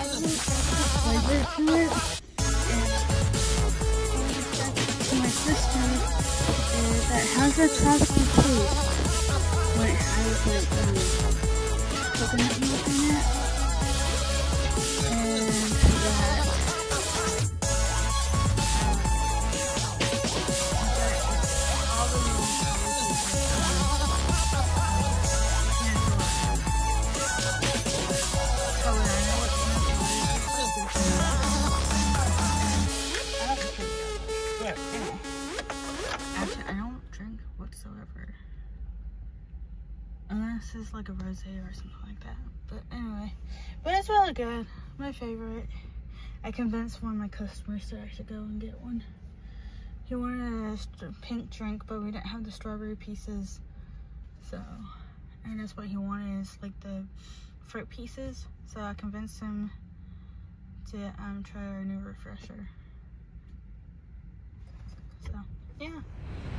flavor to it. And to my sister that has a tropical taste when it has like coconut milk in it. And that all the Actually, I don't drink whatsoever. Unless it's like a rosé or something like that. But anyway, but it's really good. My favorite. I convinced one of my customers to actually go and get one. He wanted a pink drink, but we didn't have the strawberry pieces. So, and that's what he wanted, is like the fruit pieces. So I convinced him to try our new refresher. So, yeah.